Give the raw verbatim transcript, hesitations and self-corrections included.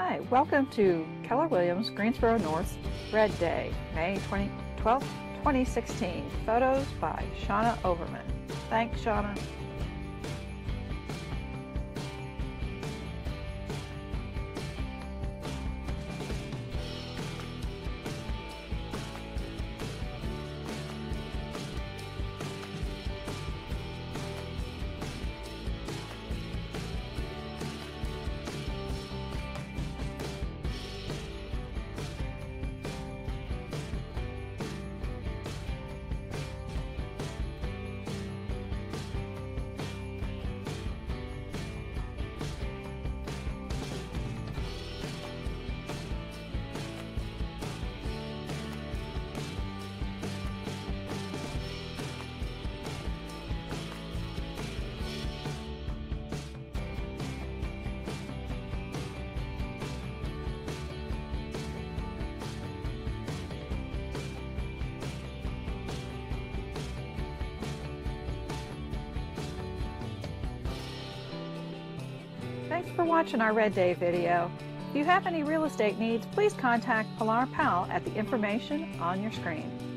Hi, welcome to Keller Williams Greensboro North Red Day, May twelfth, twenty sixteen. Photos by Shauna Overman. Thanks, Shauna. Thanks for watching our Red Day video. If you have any real estate needs, please contact Pilar Powell at the information on your screen.